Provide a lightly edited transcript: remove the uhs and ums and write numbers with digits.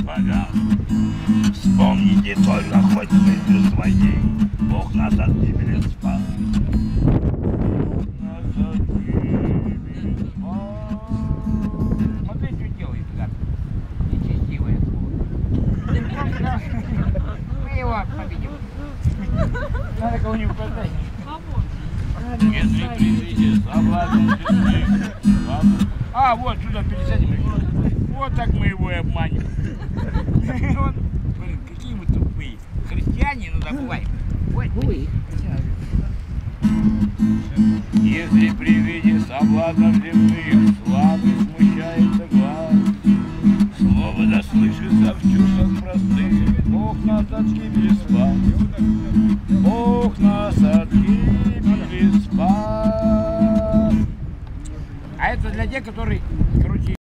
богам. Вспомните только хоть мысль своей, Бог нас от гибели спас. Смотри, что делает, гад. Нечестивое слово. Мы его победим. Надо кого-нибудь продать. Если придете соблазн земли, А, вот сюда пересадим. Вот так мы его и обманем. Вот, блин, какие мы тупые. Христиане, ну забывай. Ой. если при виде соблазнов земных слабый смущается глаз, слово да слышится в чувствах простых, Бог нас от гибели спас. Бог нас от гибели спас. А это для тех, которые, короче,